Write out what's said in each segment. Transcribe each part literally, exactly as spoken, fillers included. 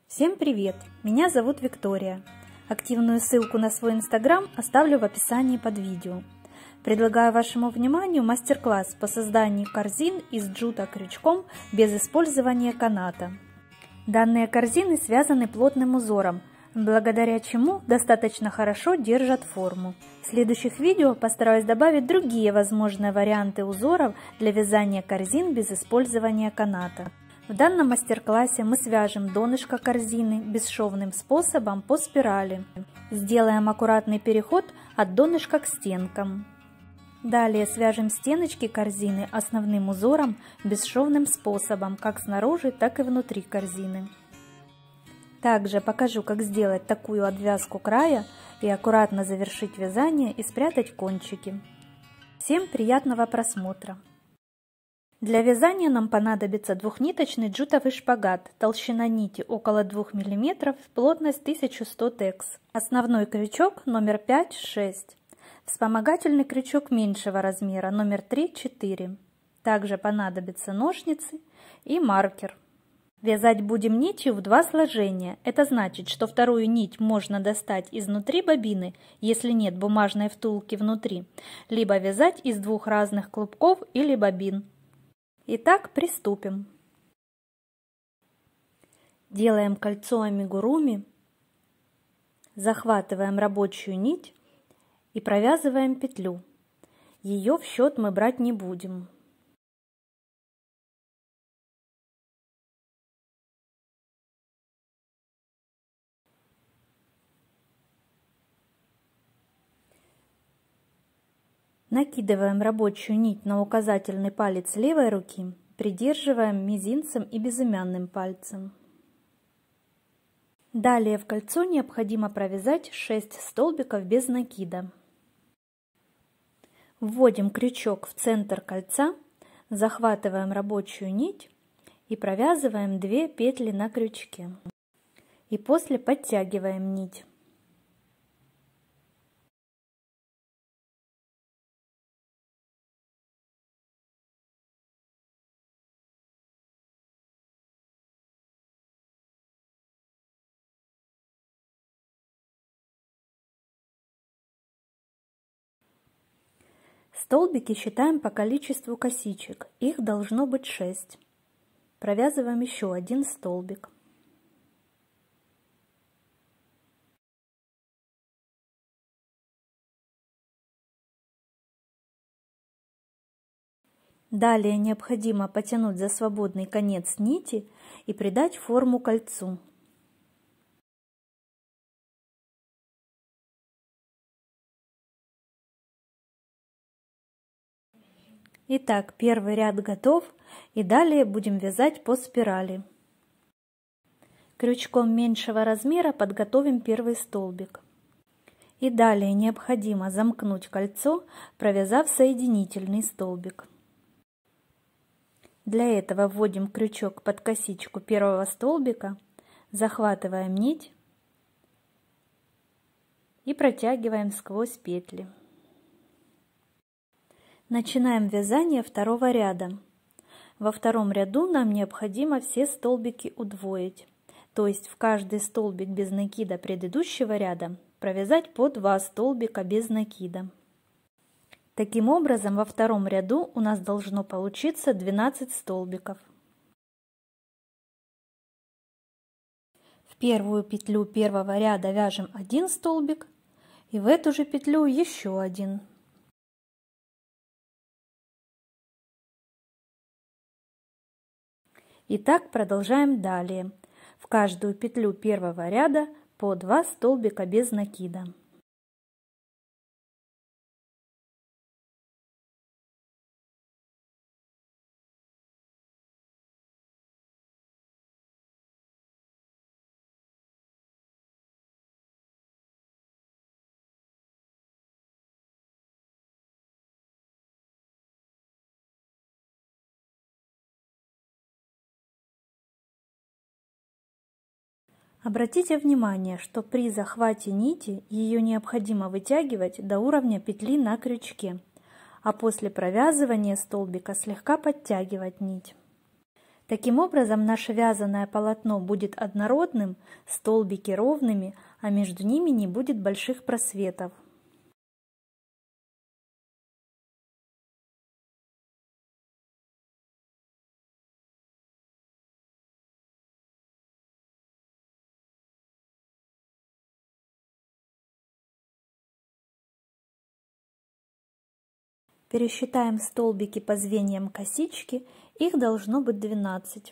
Всем привет! Меня зовут Виктория. Активную ссылку на свой инстаграм оставлю в описании под видео. Предлагаю вашему вниманию мастер-класс по созданию корзин из джута крючком без использования каната. Данные корзины связаны плотным узором, благодаря чему достаточно хорошо держат форму. В следующих видео постараюсь добавить другие возможные варианты узоров для вязания корзин без использования каната. В данном мастер-классе мы свяжем донышко корзины бесшовным способом по спирали. Сделаем аккуратный переход от донышка к стенкам. Далее свяжем стеночки корзины основным узором бесшовным способом, как снаружи, так и внутри корзины. Также покажу, как сделать такую обвязку края и аккуратно завершить вязание и спрятать кончики. Всем приятного просмотра! Для вязания нам понадобится двухниточный джутовый шпагат, толщина нити около двух миллиметров, плотность тысяча сто текс. Основной крючок номер пять шесть. Вспомогательный крючок меньшего размера номер три четыре. Также понадобятся ножницы и маркер. Вязать будем нитью в два сложения. Это значит, что вторую нить можно достать изнутри бобины, если нет бумажной втулки внутри, либо вязать из двух разных клубков или бобин. Итак, приступим. Делаем кольцо амигуруми, захватываем рабочую нить и провязываем петлю. Ее в счет мы брать не будем. Накидываем рабочую нить на указательный палец левой руки, придерживаем мизинцем и безымянным пальцем. Далее в кольцо необходимо провязать шесть столбиков без накида. Вводим крючок в центр кольца, захватываем рабочую нить и провязываем две петли на крючке. И после подтягиваем нить. Столбики считаем по количеству косичек, их должно быть шесть. Провязываем еще один столбик. Далее необходимо потянуть за свободный конец нити и придать форму кольцу. Итак, первый ряд готов, и далее будем вязать по спирали. Крючком меньшего размера подготовим первый столбик. И далее необходимо замкнуть кольцо, провязав соединительный столбик. Для этого вводим крючок под косичку первого столбика, захватываем нить и протягиваем сквозь петли. Начинаем вязание второго ряда. Во втором ряду нам необходимо все столбики удвоить, то есть в каждый столбик без накида предыдущего ряда провязать по два столбика без накида. Таким образом, во втором ряду у нас должно получиться двенадцать столбиков. В первую петлю первого ряда вяжем один столбик и в эту же петлю еще один. И так продолжаем далее. В каждую петлю первого ряда по два столбика без накида. Обратите внимание, что при захвате нити ее необходимо вытягивать до уровня петли на крючке, а после провязывания столбика слегка подтягивать нить. Таким образом, наше вязаное полотно будет однородным, столбики ровными, а между ними не будет больших просветов. Пересчитаем столбики по звеньям косички, их должно быть двенадцать.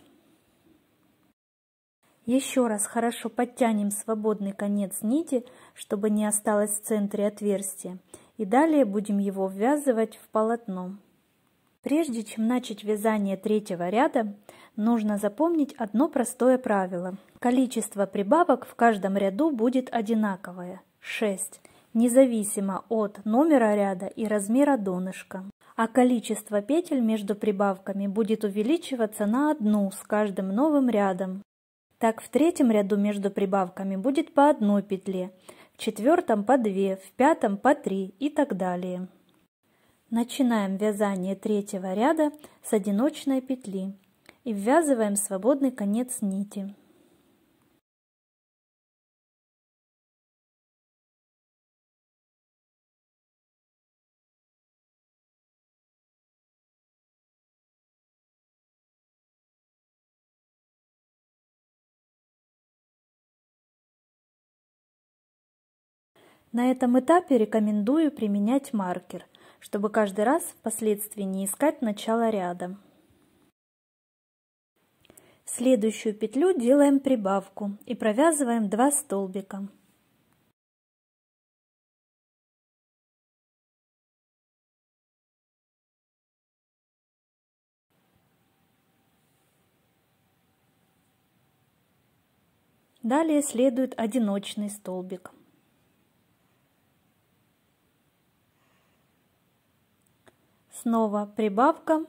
Еще раз хорошо подтянем свободный конец нити, чтобы не осталось в центре отверстия, и далее будем его ввязывать в полотно. Прежде чем начать вязание третьего ряда, нужно запомнить одно простое правило. Количество прибавок в каждом ряду будет одинаковое – шесть. Независимо от номера ряда и размера донышка. А количество петель между прибавками будет увеличиваться на одну с каждым новым рядом. Так в третьем ряду между прибавками будет по одной петле, в четвертом по две, в пятом по три и так далее. Начинаем вязание третьего ряда с одиночной петли и ввязываем свободный конец нити. На этом этапе рекомендую применять маркер, чтобы каждый раз впоследствии не искать начало ряда. В следующую петлю делаем прибавку и провязываем два столбика. Далее следует одиночный столбик. Снова прибавка,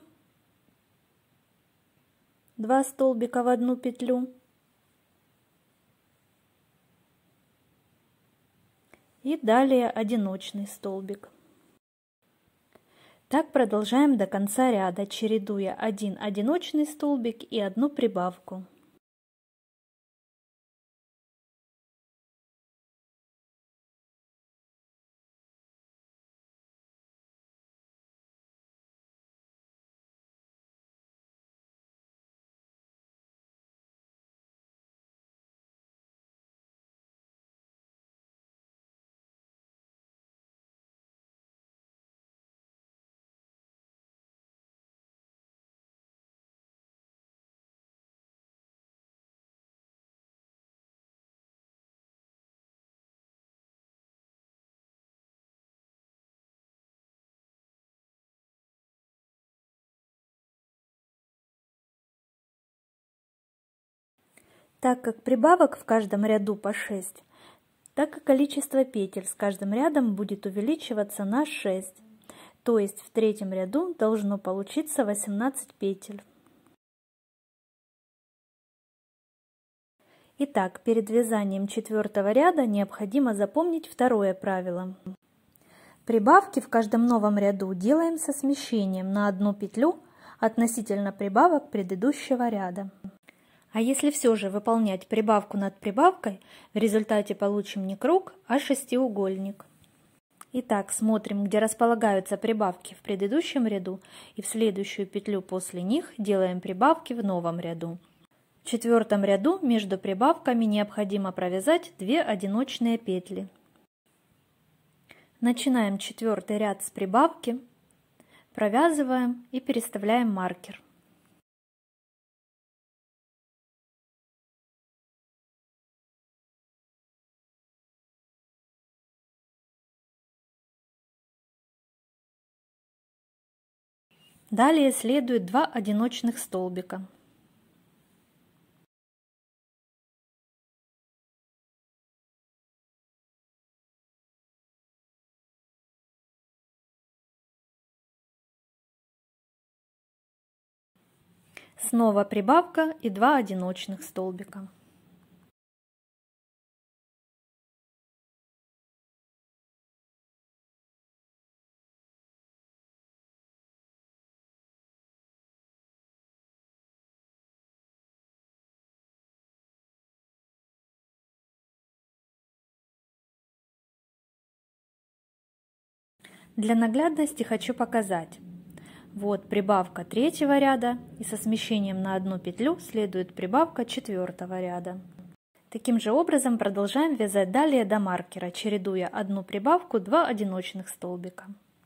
два столбика в одну петлю и далее одиночный столбик. Так продолжаем до конца ряда, чередуя один одиночный столбик и одну прибавку. Так как прибавок в каждом ряду по шесть, так и количество петель с каждым рядом будет увеличиваться на шесть. То есть в третьем ряду должно получиться восемнадцать петель. Итак, перед вязанием четвертого ряда необходимо запомнить второе правило. Прибавки в каждом новом ряду делаем со смещением на одну петлю относительно прибавок предыдущего ряда. А если все же выполнять прибавку над прибавкой, в результате получим не круг, а шестиугольник. Итак, смотрим, где располагаются прибавки в предыдущем ряду, и в следующую петлю после них делаем прибавки в новом ряду. В четвертом ряду между прибавками необходимо провязать две одиночные петли. Начинаем четвертый ряд с прибавки, провязываем и переставляем маркер. Далее следует два одиночных столбика. Снова прибавка и два одиночных столбика. Для наглядности хочу показать. Вот прибавка третьего ряда, и со смещением на одну петлю следует прибавка четвертого ряда. Таким же образом продолжаем вязать далее до маркера, чередуя одну прибавку, два одиночных столбика.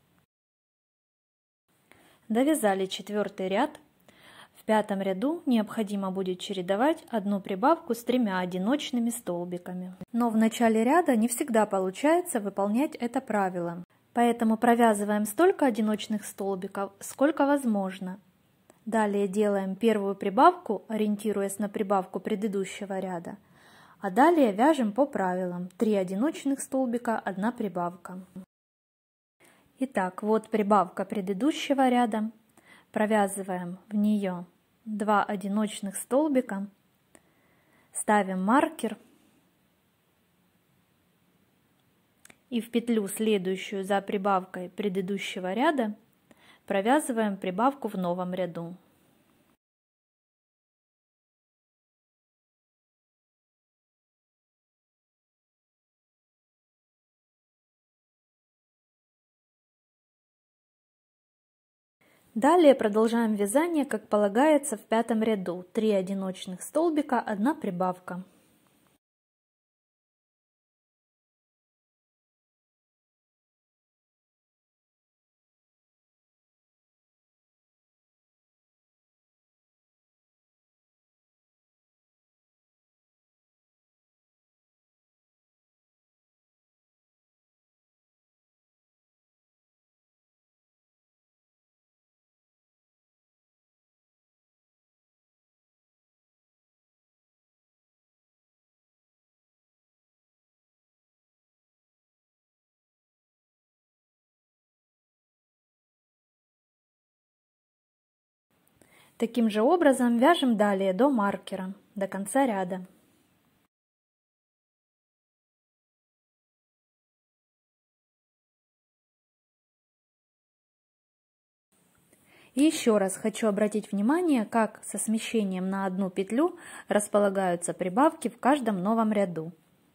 Довязали четвертый ряд. В пятом ряду необходимо будет чередовать одну прибавку с тремя одиночными столбиками. Но в начале ряда не всегда получается выполнять это правило, поэтому провязываем столько одиночных столбиков, сколько возможно. Далее делаем первую прибавку, ориентируясь на прибавку предыдущего ряда, а далее вяжем по правилам: три одиночных столбика, одна прибавка. Итак, вот прибавка предыдущего ряда. Провязываем в нее два одиночных столбика, ставим маркер и в петлю, следующую за прибавкой предыдущего ряда, провязываем прибавку в новом ряду. Далее продолжаем вязание, как полагается, в пятом ряду. три одиночных столбика, одна прибавка. Таким же образом вяжем далее до маркера, до конца ряда. И еще раз хочу обратить внимание, как со смещением на одну петлю располагаются прибавки в каждом новом ряду.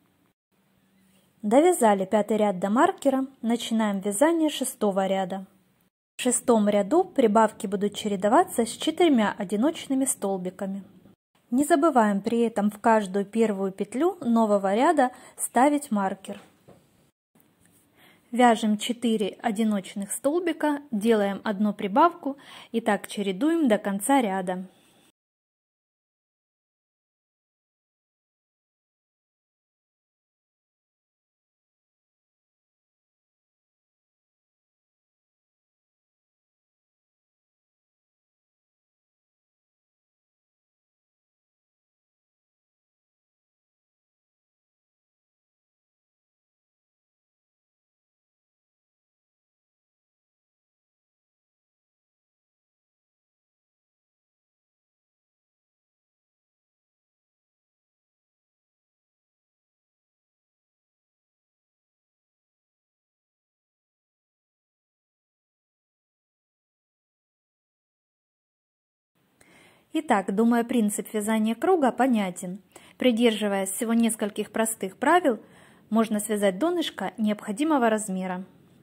Довязали пятый ряд до маркера, начинаем вязание шестого ряда. В шестом ряду прибавки будут чередоваться с четырьмя одиночными столбиками. Не забываем при этом в каждую первую петлю нового ряда ставить маркер. Вяжем четыре одиночных столбика, делаем одну прибавку и так чередуем до конца ряда. Итак, думаю, принцип вязания круга понятен. Придерживаясь всего нескольких простых правил, можно связать донышко необходимого размера.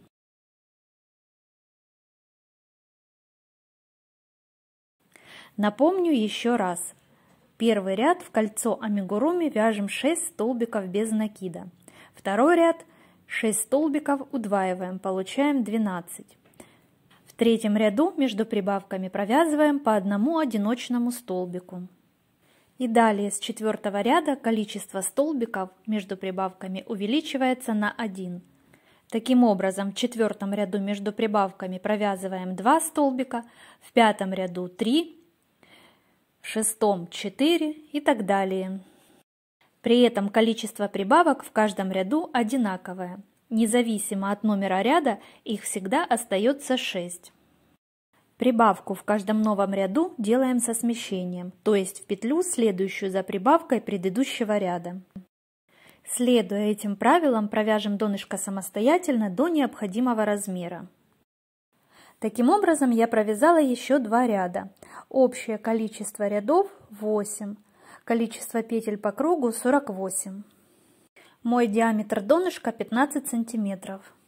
Напомню еще раз. Первый ряд в кольцо амигуруми вяжем шесть столбиков без накида. Второй ряд шесть столбиков удваиваем, получаем двенадцать. В третьем ряду между прибавками провязываем по одному одиночному столбику. И далее с четвертого ряда количество столбиков между прибавками увеличивается на один. Таким образом, в четвертом ряду между прибавками провязываем два столбика, в пятом ряду три, в шестом четыре и так далее. При этом количество прибавок в каждом ряду одинаковое. Независимо от номера ряда, их всегда остается шесть. Прибавку в каждом новом ряду делаем со смещением, то есть в петлю, следующую за прибавкой предыдущего ряда. Следуя этим правилам, провяжем донышко самостоятельно до необходимого размера. Таким образом, я провязала еще два ряда. Общее количество рядов восемь, количество петель по кругу сорок восемь. Мой диаметр донышка пятнадцать сантиметров.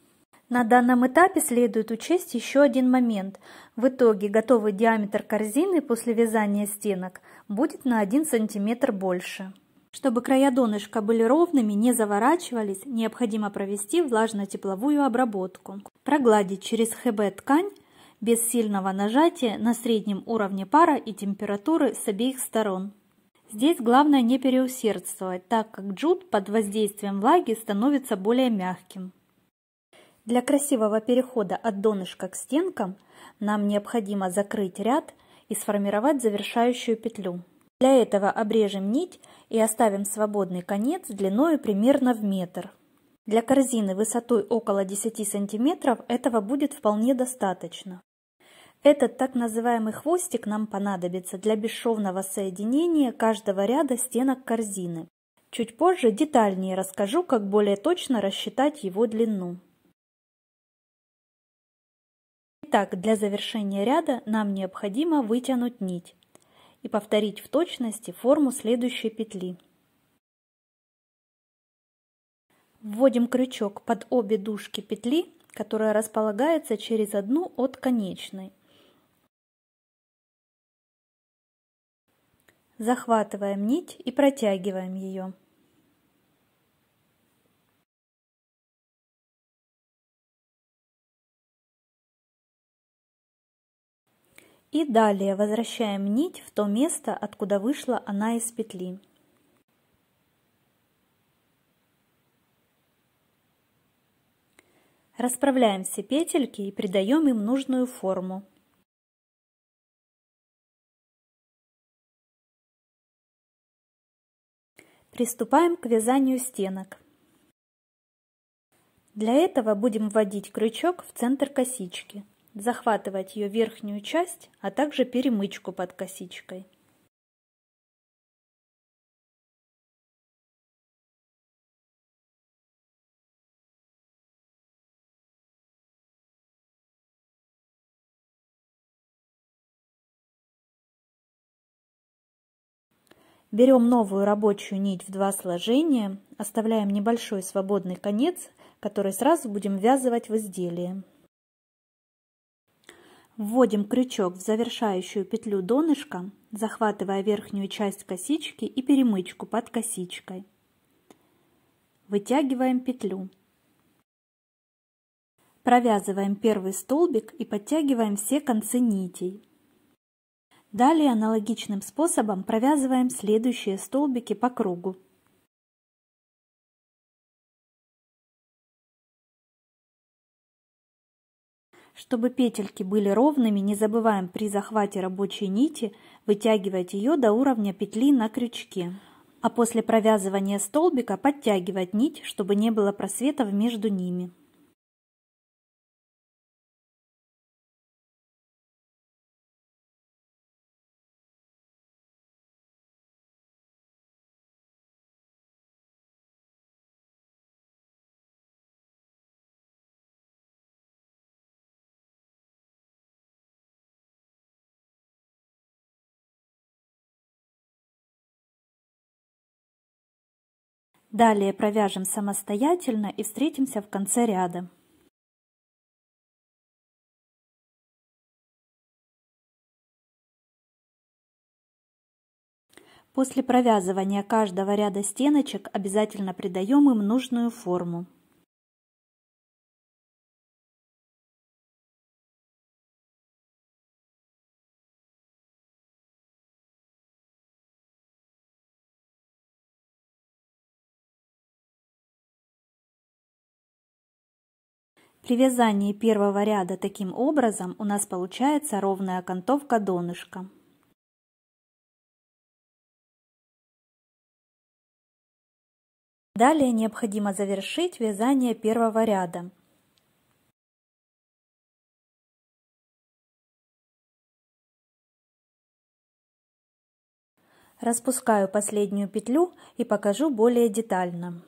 На данном этапе следует учесть еще один момент. В итоге готовый диаметр корзины после вязания стенок будет на один сантиметр больше. Чтобы края донышка были ровными, не заворачивались, необходимо провести влажно-тепловую обработку. Прогладить через ХБ ткань без сильного нажатия на среднем уровне пара и температуры с обеих сторон. Здесь главное не переусердствовать, так как джут под воздействием влаги становится более мягким. Для красивого перехода от донышка к стенкам нам необходимо закрыть ряд и сформировать завершающую петлю. Для этого обрежем нить и оставим свободный конец длиной примерно в метр. Для корзины высотой около десяти сантиметров этого будет вполне достаточно. Этот так называемый хвостик нам понадобится для бесшовного соединения каждого ряда стенок корзины. Чуть позже детальнее расскажу, как более точно рассчитать его длину. Итак, для завершения ряда нам необходимо вытянуть нить и повторить в точности форму следующей петли. Вводим крючок под обе дужки петли, которая располагается через одну от конечной. Захватываем нить и протягиваем ее. И далее возвращаем нить в то место, откуда вышла она из петли. Расправляем все петельки и придаем им нужную форму. Приступаем к вязанию стенок. Для этого будем вводить крючок в центр косички, захватывать ее верхнюю часть, а также перемычку под косичкой. Берем новую рабочую нить в два сложения, оставляем небольшой свободный конец, который сразу будем ввязывать в изделие. Вводим крючок в завершающую петлю донышка, захватывая верхнюю часть косички и перемычку под косичкой. Вытягиваем петлю. Провязываем первый столбик и подтягиваем все концы нитей. Далее аналогичным способом провязываем следующие столбики по кругу. Чтобы петельки были ровными, не забываем при захвате рабочей нити вытягивать ее до уровня петли на крючке. А после провязывания столбика подтягивать нить, чтобы не было просветов между ними. Далее провяжем самостоятельно и встретимся в конце ряда. После провязывания каждого ряда стеночек обязательно придаем им нужную форму. При вязании первого ряда таким образом у нас получается ровная окантовка донышка. Далее необходимо завершить вязание первого ряда. Распускаю последнюю петлю и покажу более детально.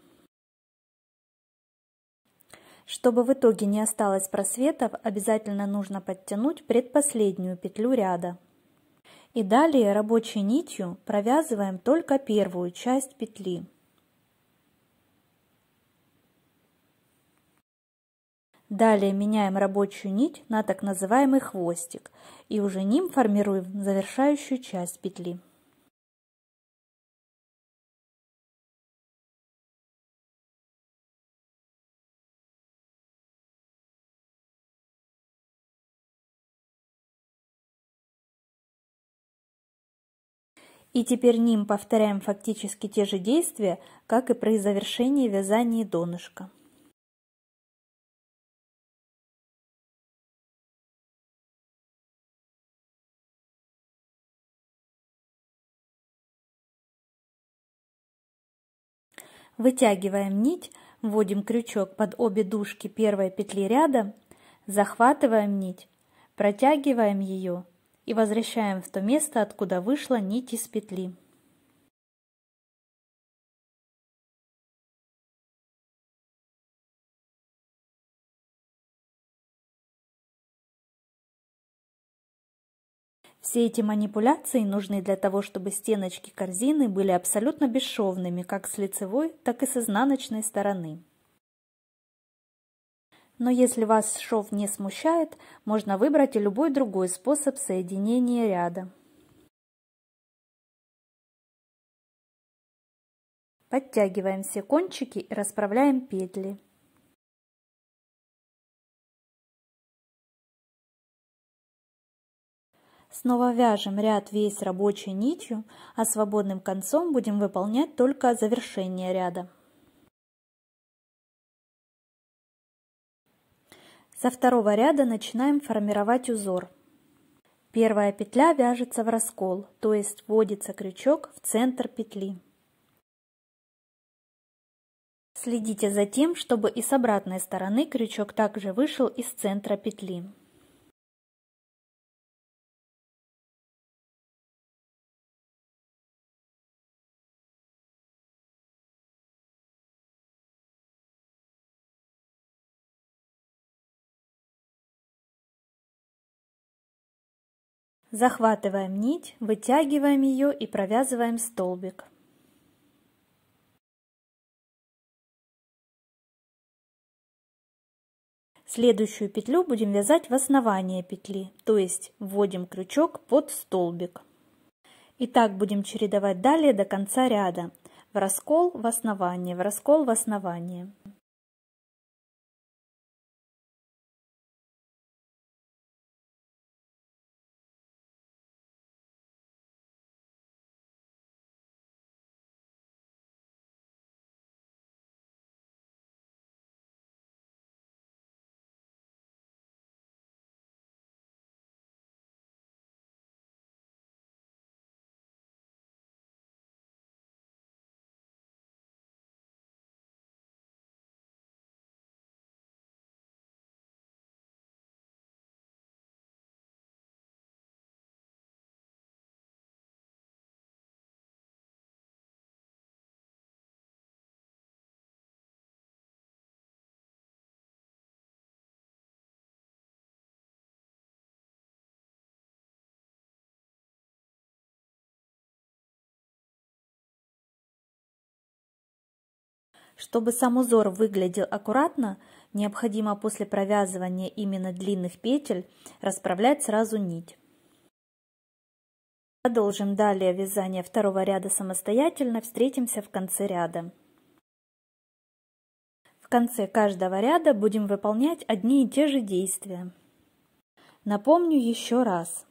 Чтобы в итоге не осталось просветов, обязательно нужно подтянуть предпоследнюю петлю ряда. И далее рабочей нитью провязываем только первую часть петли. Далее меняем рабочую нить на так называемый хвостик и уже ним формируем завершающую часть петли. И теперь ним повторяем фактически те же действия, как и при завершении вязания донышка. Вытягиваем нить, вводим крючок под обе дужки первой петли ряда, захватываем нить, протягиваем ее и возвращаем в то место, откуда вышла нить из петли. Все эти манипуляции нужны для того, чтобы стеночки корзины были абсолютно бесшовными как с лицевой, так и с изнаночной стороны. Но если вас шов не смущает, можно выбрать и любой другой способ соединения ряда. Подтягиваем все кончики и расправляем петли. Снова вяжем ряд весь рабочей нитью, а свободным концом будем выполнять только завершение ряда. Со второго ряда начинаем формировать узор. Первая петля вяжется в раскол, то есть вводится крючок в центр петли. Следите за тем, чтобы и с обратной стороны крючок также вышел из центра петли. Захватываем нить, вытягиваем ее и провязываем столбик. Следующую петлю будем вязать в основание петли, то есть вводим крючок под столбик. И так будем чередовать далее до конца ряда. В раскол, в основание, в раскол, в основание. Чтобы сам узор выглядел аккуратно, необходимо после провязывания именно длинных петель расправлять сразу нить. Продолжим далее вязание второго ряда самостоятельно, встретимся в конце ряда. В конце каждого ряда будем выполнять одни и те же действия. Напомню еще раз.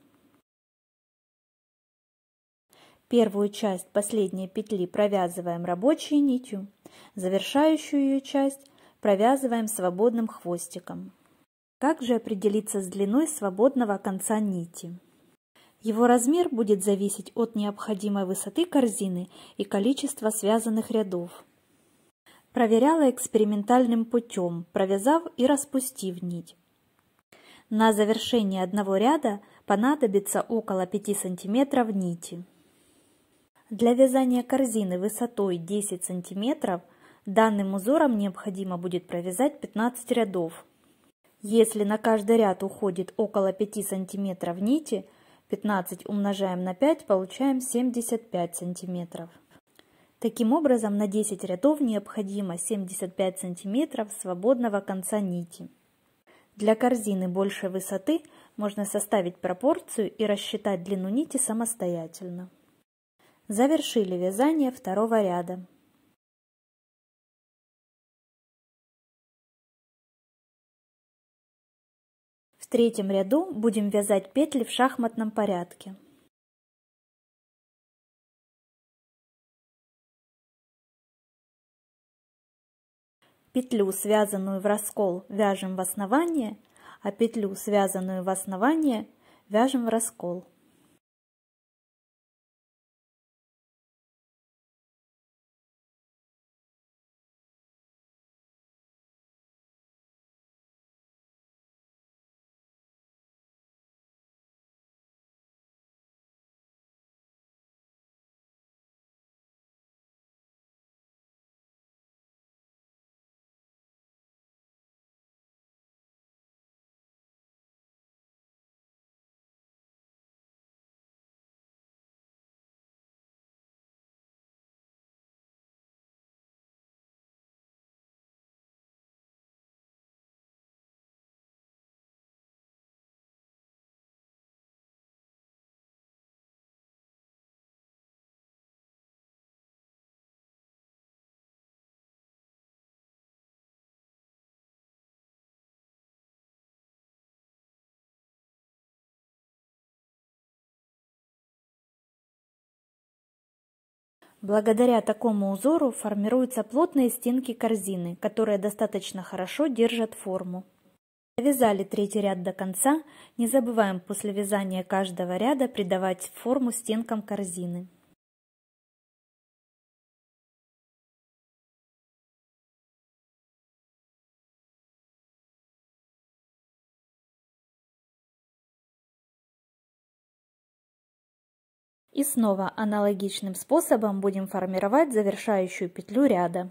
Первую часть последней петли провязываем рабочей нитью, завершающую ее часть провязываем свободным хвостиком. Как же определиться с длиной свободного конца нити? Его размер будет зависеть от необходимой высоты корзины и количества связанных рядов. Проверяла экспериментальным путем, провязав и распустив нить. На завершение одного ряда понадобится около пяти сантиметров нити. Для вязания корзины высотой десять сантиметров данным узором необходимо будет провязать пятнадцать рядов. Если на каждый ряд уходит около пяти сантиметров нити, пятнадцать умножаем на пять, получаем семьдесят пять сантиметров. Таким образом, на десять рядов необходимо семьдесят пять сантиметров свободного конца нити. Для корзины большей высоты можно составить пропорцию и рассчитать длину нити самостоятельно. Завершили вязание второго ряда. В третьем ряду будем вязать петли в шахматном порядке. Петлю, связанную в раскол, вяжем в основание, а петлю, связанную в основание, вяжем в раскол. Благодаря такому узору формируются плотные стенки корзины, которые достаточно хорошо держат форму. Довязали третий ряд до конца, не забываем после вязания каждого ряда придавать форму стенкам корзины. И снова аналогичным способом будем формировать завершающую петлю ряда.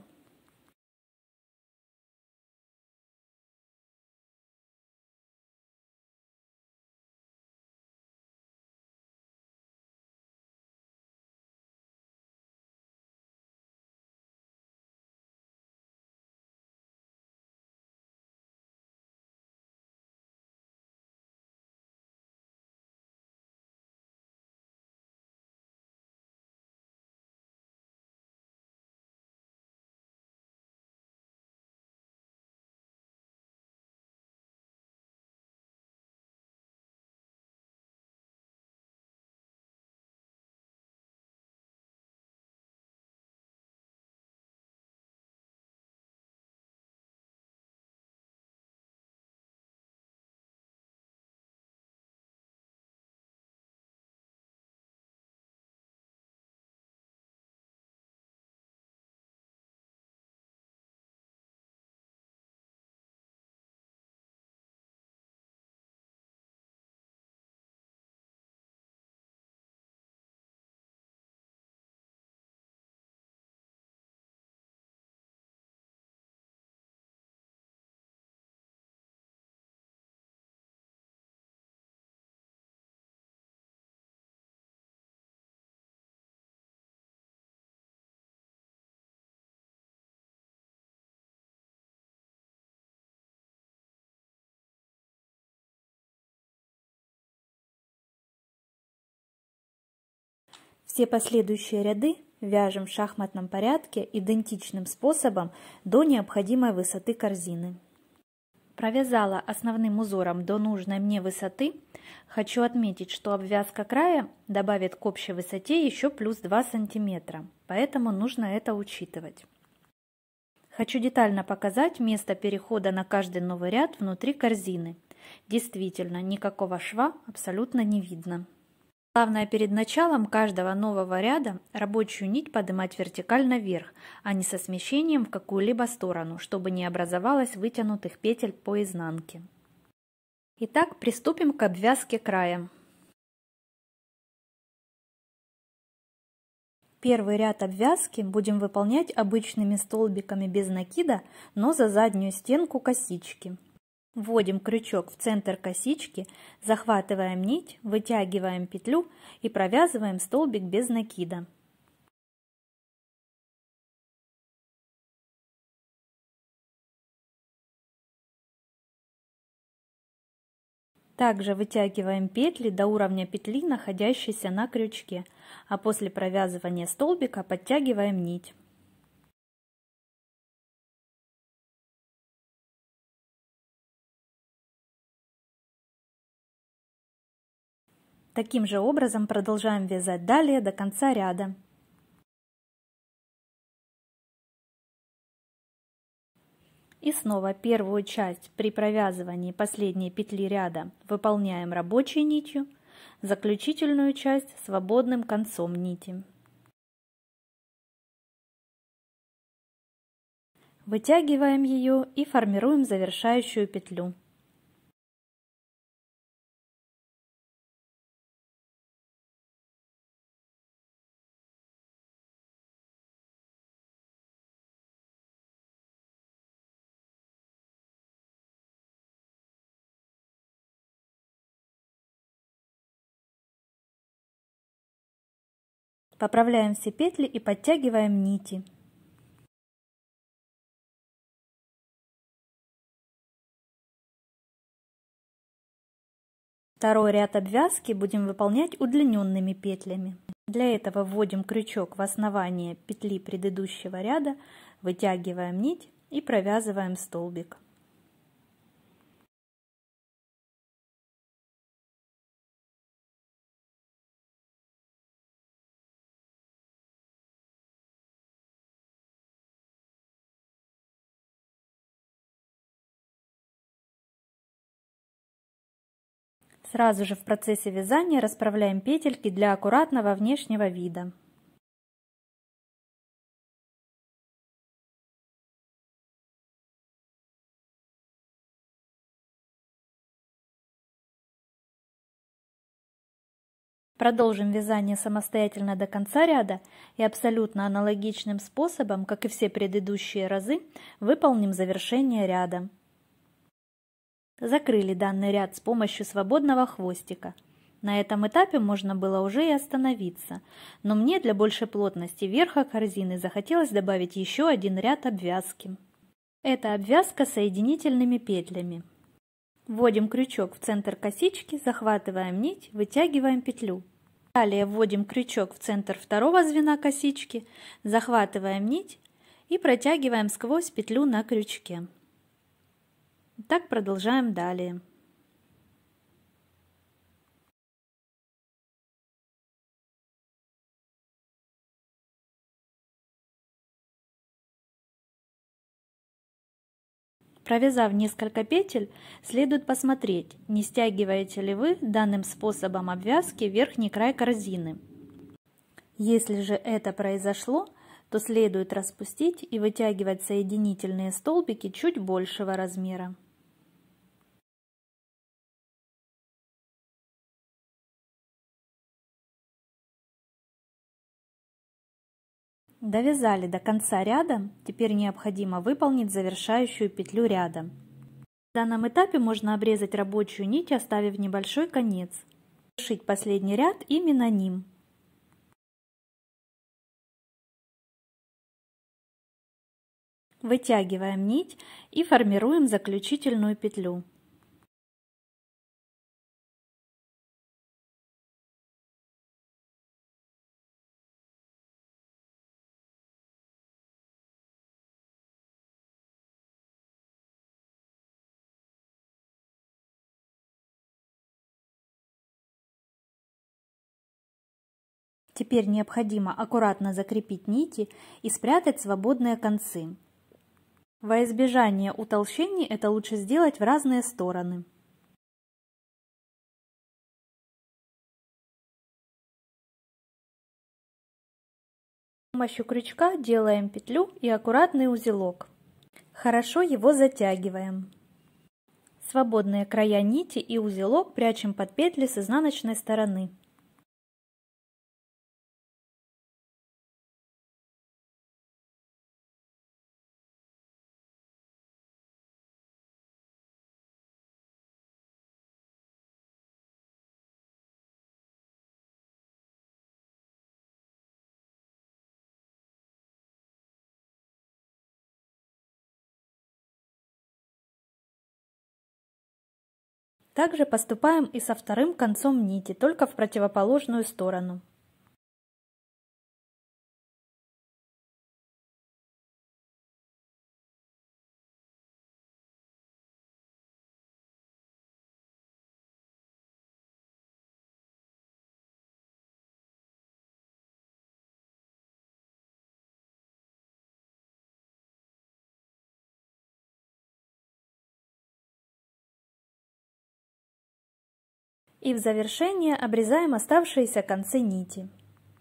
Все последующие ряды вяжем в шахматном порядке идентичным способом до необходимой высоты корзины. Провязала основным узором до нужной мне высоты. Хочу отметить, что обвязка края добавит к общей высоте еще плюс два сантиметра, поэтому нужно это учитывать. Хочу детально показать место перехода на каждый новый ряд внутри корзины. Действительно, никакого шва абсолютно не видно. Главное, перед началом каждого нового ряда рабочую нить поднимать вертикально вверх, а не со смещением в какую-либо сторону, чтобы не образовалось вытянутых петель по изнанке. Итак, приступим к обвязке края. Первый ряд обвязки будем выполнять обычными столбиками без накида, но за заднюю стенку косички. Вводим крючок в центр косички, захватываем нить, вытягиваем петлю и провязываем столбик без накида. Также вытягиваем петли до уровня петли, находящейся на крючке, а после провязывания столбика подтягиваем нить. Таким же образом продолжаем вязать далее до конца ряда. И снова первую часть при провязывании последней петли ряда выполняем рабочей нитью, заключительную часть свободным концом нити. Вытягиваем ее и формируем завершающую петлю. Поправляем все петли и подтягиваем нити. Второй ряд обвязки будем выполнять удлиненными петлями. Для этого вводим крючок в основание петли предыдущего ряда, вытягиваем нить и провязываем столбик. Сразу же в процессе вязания расправляем петельки для аккуратного внешнего вида. Продолжим вязание самостоятельно до конца ряда и абсолютно аналогичным способом, как и все предыдущие разы, выполним завершение ряда. Закрыли данный ряд с помощью свободного хвостика. На этом этапе можно было уже и остановиться, но мне для большей плотности верха корзины захотелось добавить еще один ряд обвязки. Это обвязка соединительными петлями. Вводим крючок в центр косички, захватываем нить, вытягиваем петлю. Далее вводим крючок в центр второго звена косички, захватываем нить и протягиваем сквозь петлю на крючке. Так продолжаем далее. Провязав несколько петель, следует посмотреть, не стягиваете ли вы данным способом обвязки верхний край корзины. Если же это произошло, то следует распустить и вытягивать соединительные столбики чуть большего размера. Довязали до конца ряда, теперь необходимо выполнить завершающую петлю ряда. В данном этапе можно обрезать рабочую нить, оставив небольшой конец. Завершить последний ряд именно ним. Вытягиваем нить и формируем заключительную петлю. Теперь необходимо аккуратно закрепить нити и спрятать свободные концы. Во избежание утолщений это лучше сделать в разные стороны. С помощью крючка делаем петлю и аккуратный узелок. Хорошо его затягиваем. Свободные края нити и узелок прячем под петли с изнаночной стороны. Также поступаем и со вторым концом нити, только в противоположную сторону. И в завершение обрезаем оставшиеся концы нити.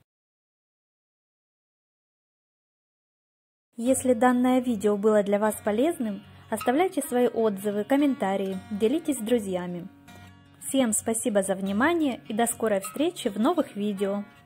Если данное видео было для вас полезным, оставляйте свои отзывы, комментарии, делитесь с друзьями. Всем спасибо за внимание и до скорой встречи в новых видео!